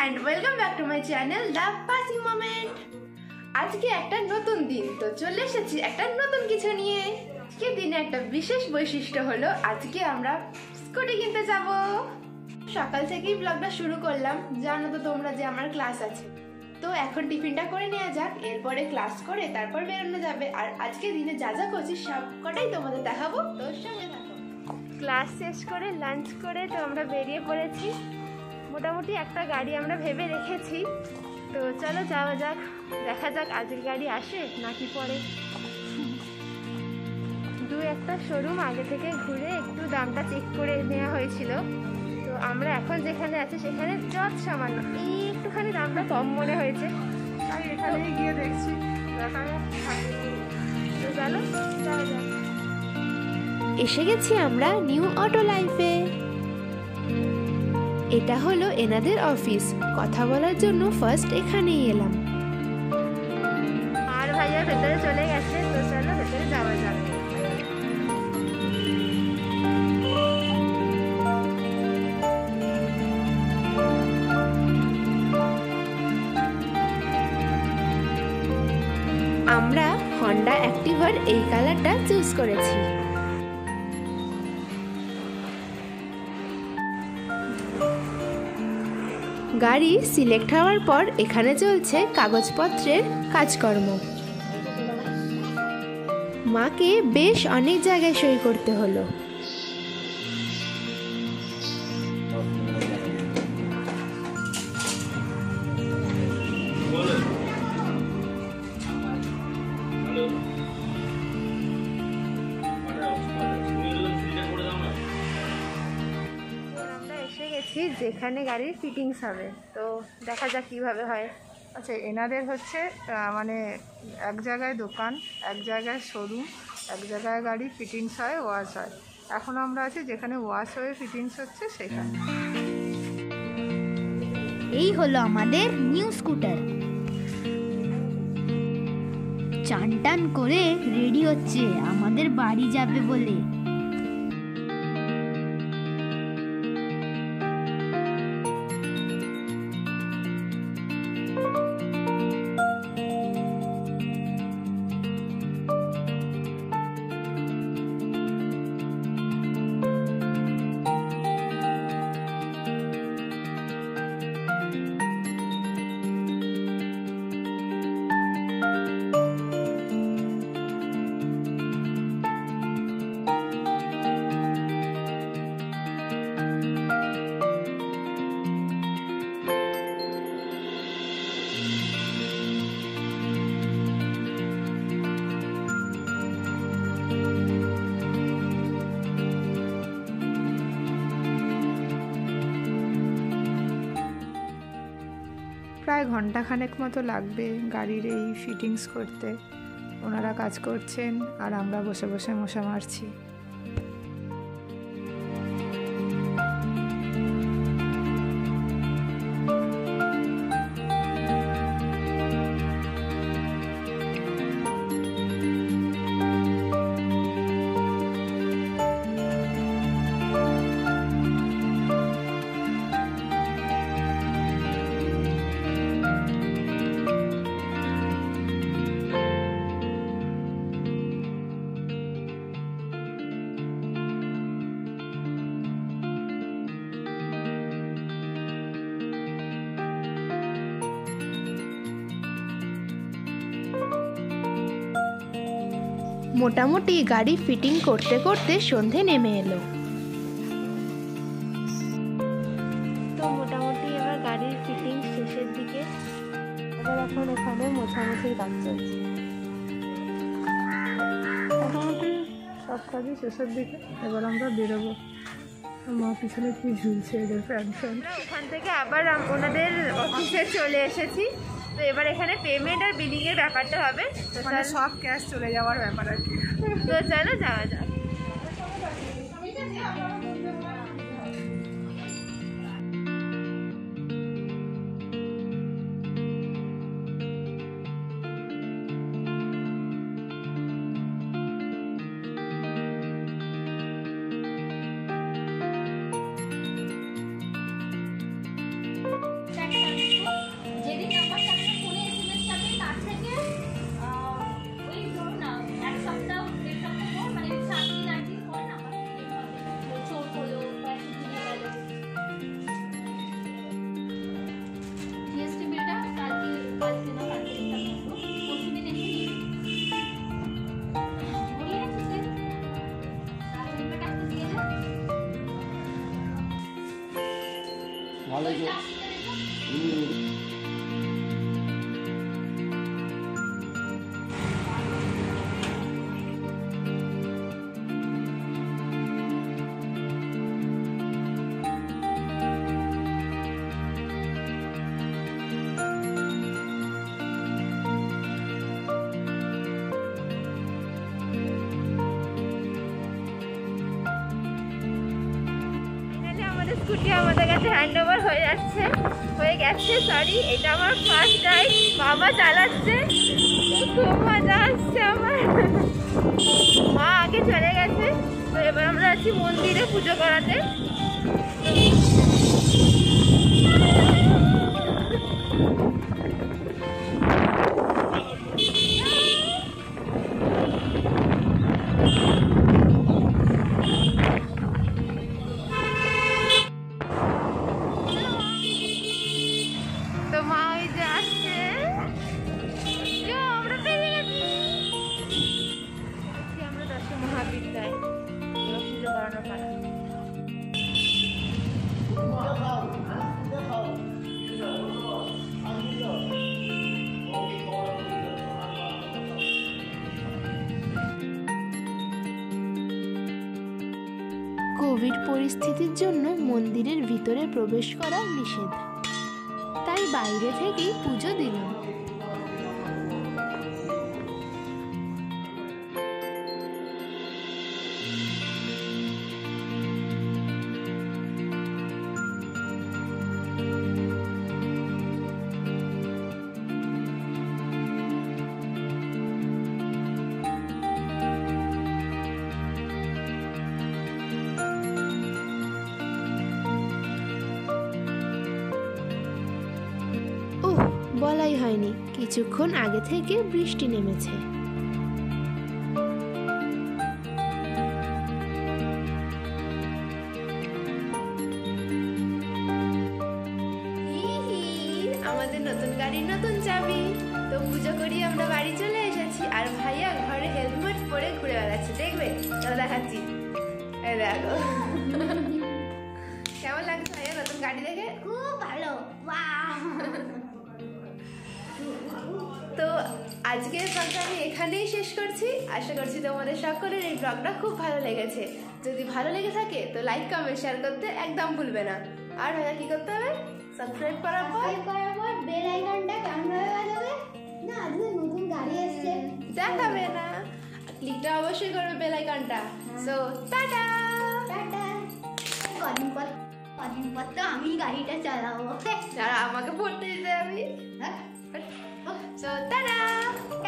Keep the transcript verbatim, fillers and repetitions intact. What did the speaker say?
and welcome back to my channel The Passing Moment. আজকে একটা নতুন দিন, তো চলে এসেছি একটা নতুন কিছু নিয়ে। আজকে দিনে একটা বিশেষ বৈশিষ্ট্য হলো আজকে আমরা স্কুটি কিনতে যাব। সকাল থেকেই ব্লগটা শুরু করলাম, জানো তো তোমরা যে আমার ক্লাস আছে, তো এখন টিফিনটা করে নেওয়া যাক, এরপরে ক্লাস করে তারপর বেরোনো যাবে। আর আজকে দিনে যা যা করছি সব কটাই তোমাদের দেখাবো, তোর সঙ্গে থাকো। ক্লাস শেষ করে লাঞ্চ করে তো আমরা বেরিয়ে পড়েছি। মোটামুটি একটা গাড়ি আমরা ভেবে রেখেছি, তো চলো যাওয়া যাক, দেখা যাক আজকের গাড়ি আসে নাকি পরে। দু একটা শোরুম আগে থেকে ঘুরে একটু দামটা চেক করে নেওয়া হয়েছিল, তো আমরা এখন যেখানে আছি সেখানে যত সামান্য এই একটুখানি দামটা কম মনে হয়েছে, তাই এখানে গিয়ে দেখছি দেখা তো চলো যাওয়া যাক। এসে গেছি আমরা নিউ অটো লাইফে। এটা হলো এনাদের অফিস, কথা বলার জন্য ফার্স্ট এখানেই এলাম। আর ভাইয়া ভেতরে চলে গেছে, তো চলো ভেতরে যাওয়া যাক। আমরা হন্ডা অ্যাক্টিভার এই কালারটা চুজ করেছি। গাড়ি সিলেক্ট হওয়ার পর এখানে চলছে কাগজপত্রের কাজকর্ম। মাকে বেশ অনেক জায়গায় সই করতে হলো। যেখানে গাড়ির ফিটিংস হবে, তো দেখা যাক কিভাবে হয়। আচ্ছা, এনাদের হচ্ছে মানে এক জায়গায় দোকান, এক জায়গায় শোরুম, এক জায়গায় গাড়ি ফিটিংস হয়, ওয়াশ হয়। এখন আমরা আছি যেখানে ওয়াশ হয়ে ফিটিংস হচ্ছে সেখানে। এই হলো আমাদের নিউ স্কুটার। চান টান করে রেডি হচ্ছে আমাদের বাড়ি যাবে বলে। প্রায় ঘন্টাখানেক মতো লাগবে গাড়ির এই ফিটিংস করতে। ওনারা কাজ করছেন আর আমরা বসে বসে মশা মারছি। মোটামুটি গাড়ি ফিটিং করতে করতে সন্ধে নেমে এলো। তো মোটামুটি এবার গাড়ির ফিটিং শেষের দিকে, এবার এখন এখানে মোছামুছির কাজ চলছে। মোটামুটি সব কাজই শেষের দিকে, এবার আমরা বেরোবো। মা পিছনে কি ঝুলছে এদের ফ্যান ফ্যান। এখান থেকে আবার ওনাদের অফিসে চলে এসেছি, তো এবার এখানে পেমেন্ট আর বিলিং এর ব্যাপারটা হবে, মানে সব ক্যাশ চলে যাওয়ার ব্যাপার আর কি। তো চলো যাওয়া যাক। স্কুটি আমাদের কাছে হ্যান্ড ওভার হয়ে যাচ্ছে হয়ে গেছে সরি এটা আমার ফার্স্ট রাইড বাবা চালাচ্ছে খুব মজা আসছে আমার মা আগে চলে গেছে তো এবার আমরা আছি মন্দিরে পুজো করাতে কোভিড পরিস্থিতির জন্য মন্দিরের ভিতরে প্রবেশ করা নিষেধ, তাই বাইরে থেকেই পুজো দিলাম। বলাই হয়নি, কিছুক্ষণ আগে থেকে বৃষ্টি নেমেছে। আমাদের নতুন গাড়ির নতুন চাবি। তো পুজো করি আমরা বাড়ি চলে এসেছি আর ভাইয়া ঘরে হেলমেট পরে ঘুরে বেড়াচ্ছে, দেখবে তো দেখাচ্ছি। এই দেখো কেমন লাগছে ভাইয়া নতুন গাড়ি দেখে? খুব ভালো। তো আজকের ব্লগটা আমি এখানেই শেষ করছি। আশা করছি তোমাদের সকলের এই ব্লগটা খুব ভালো লেগেছে। যদি ভালো লেগে থাকে তো লাইক কমেন্ট শেয়ার করতে একদম ভুলবে না। আর ভাইয়া কি করতে হবে? সাবস্ক্রাইব করার পর করার পর বেল আইকনটা কেমন ভাবে বাজাবে না? আজকে নতুন গাড়ি আসছে দেখাবে না, ক্লিকটা অবশ্যই করবে বেল আইকনটা। So tata tata. কদিন পর কদিন পর তো আমি গাড়িটা চালাবো। যারা আমাকে ভোট দিতে যাবি। So tata.